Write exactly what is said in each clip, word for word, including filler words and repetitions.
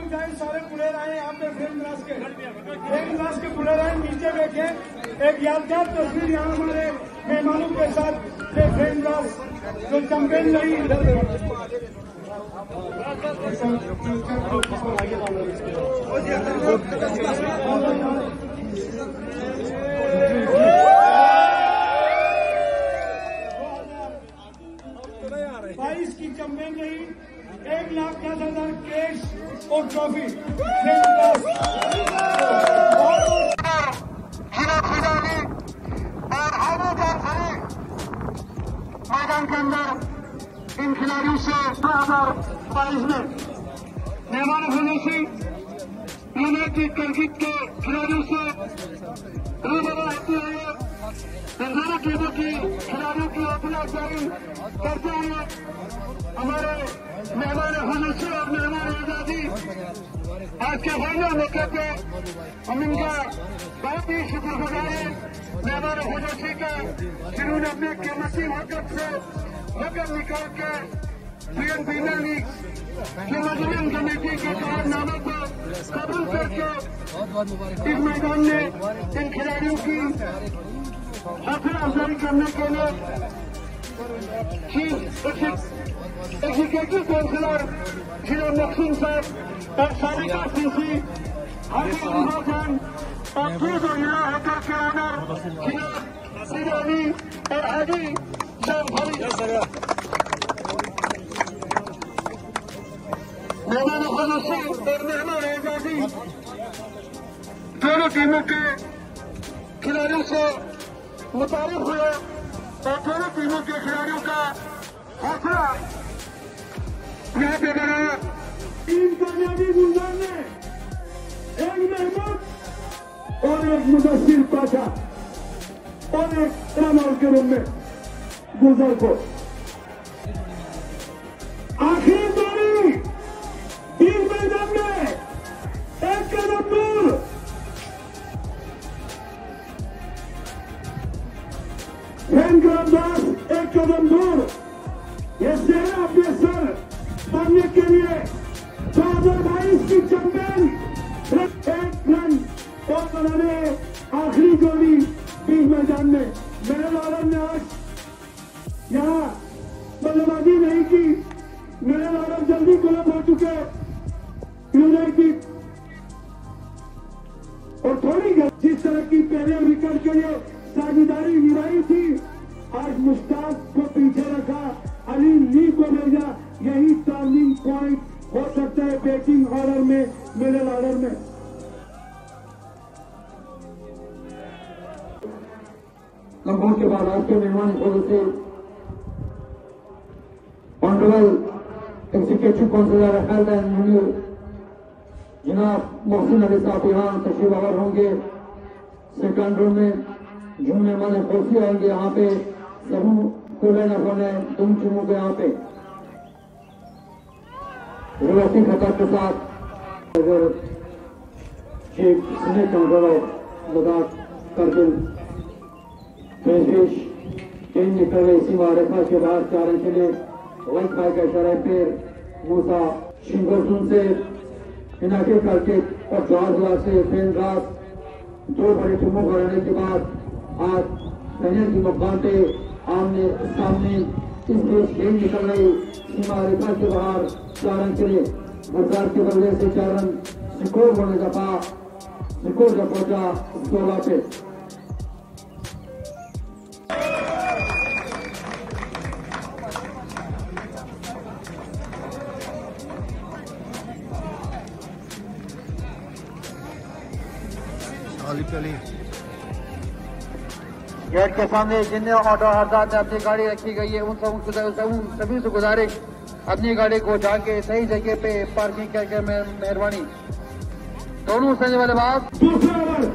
उठाए, सारे पुलेर आए यहाँ पे फ्रेम ग्लास के फ्रेम ग्लास के पुलेर आए, नीचे बैठे। एक यादगार तस्वीर यहाँ हमारे मेहमानों के साथ फ्रेम ग्लास जो चैंपियन रही। बाईस की चैंपियन रही, एक लाख दस हजार कैश और ट्रॉफी। मैदान के अंदर इन खिलाड़ियों से दो हजार बाईस में मेहमान फुलसी यूनाइटेड करगित के खिलाड़ियों से रूबरू होती हुई इन दोनों टीमों की खिलाड़ियों की हौसला अफजाई करते हुए हमारे मेहमान फुलसी और मेहमान आजादी आज के फाइनल मौके पे हम इनका बहुत ही शुक्रगुजार है मेहमान फुलसी का, जिन्होंने अपने कीमती वक्त से वक्त निकाल के पीएम प्रीमियर लीग की मजलूम कमेटी के करारनामे को कबूल करके इस मैदान में इन खिलाड़ियों की हौसला अफजाई करने के लिए चीफ एग्जीक्यूटिव काउंसिलर जिला मखसूम साहब और साबिका सीसी हाजी अनवर खान और दूध और युवा होटल के ऑनर जिला सिरानी और हाजी शाम भाई मेहमान फुलसी और मेहमान आजादी दोनों टीमों के खिलाड़ियों से मुतारिफ हुए और दोनों टीमों के खिलाड़ियों का हौसला यहाँ पे बनाया। टीम कामयाबी गुलजार ने एक महमूद और एक मुदस्सिर पाशा और एक रामौल के रूम में गुलजार को आखिरी पारी तीन मैदान में एक कदम दूर दास एक कदम दूर ये सेना अपने सर बनने के लिए दो हजार बाईस की चैंपियन एक रन और बनाने आखिरी जोड़ी बीच मैदान में मेरे लालन ने आज यहाँ बल्लेबाजी नहीं की। मेरे लालन जल्दी गुलाब हो चुके यूनाइटेड और थोड़ी जिस तरह की पहले विकेट के लिए साझेदारी निभाई थी, आज मुश्ताक को पीछे रखा, अली ली को भेजा। यही टर्निंग पॉइंट हो सकता है बैटिंग ऑर्डर में, मिडल ऑर्डर में। लम्बों के बाद आज के मेहमान से honourable executive councillor health and union जनाब मोहसिन अली साहब यहाँ तशरीफ आवर होंगे। सेकंड रूम में जो मेहमान खुशी आएंगे यहाँ पे समूह को लेना होने तुम चुनों के यहाँ पे रिवर्सिंग खतर के साथ अगर chief snake controller Ladakh Kargil पेशवेश चेंज निकल रहे इसी मारेखा के बाहर चारण के लिए वाइट भाई का इशारा पेर मूसा शिंगरसुन से इनाके करके और जवाहरलाल से फेन रात दो बड़े टीमों को रहने के बाद आज फाइनल की मुकाम पे आमने सामने इस देश गेंद निकल रही सीमा रेखा के बाहर चार रन चले। गुजरात के बदले से चार रन स्कोर होने का पा स्कोर जब पहुंचा सोलह पे गेट के सामने जिन्हें ऑटो हरदार में अपनी गाड़ी रखी गई है उन सब सभी से गुजारिश अपनी गाड़ी को जाके सही जगह पे पार्किंग करके मेहरबानी। दोनों सही वाले बात दूसरा ओवर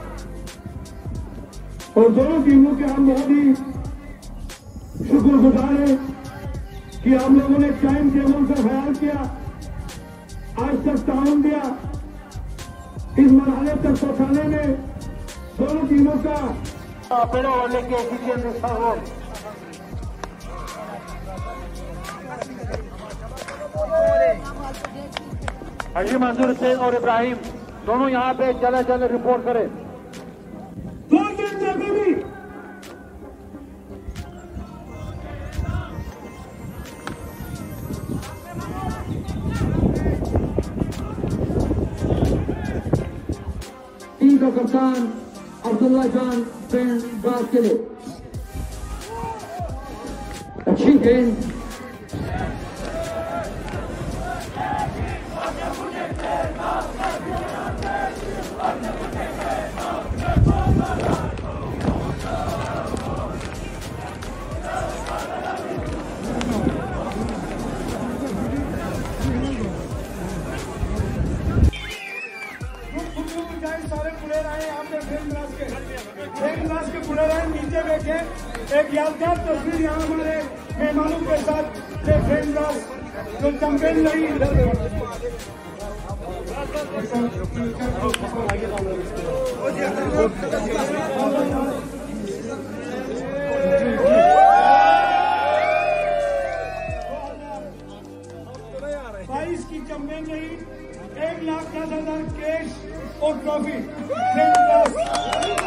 और दोनों टीमों के हम बहुत ही शुक्रगुजार हैं कि आप लोगों ने टाइम टेबल का ख्याल किया, आज तक ताउन दिया, इस मरहले तक पहुंचाने में दोनों टीमों का पहले वाले के एफिशिएंट हो। हाजी मंजूर शेख और इब्राहिम दोनों यहाँ पे जल्द जल्द रिपोर्ट करें। टीम का कप्तान अब्दुल्ला जान फ्रेंड बात के लिए अच्छी गेंद सारे प्लेयर आए यहाँ पे फ्रेम क्लास के फ्रेम क्लास के प्लेयर आए नीचे बैठे। एक यादगार तस्वीर यहाँ हमारे मेहमानों के साथ फ्रेम क्लास जो चैंपियन रही बाईस की चैंपियन रही। एक लाख दस हजार कैश और ट्रॉफी।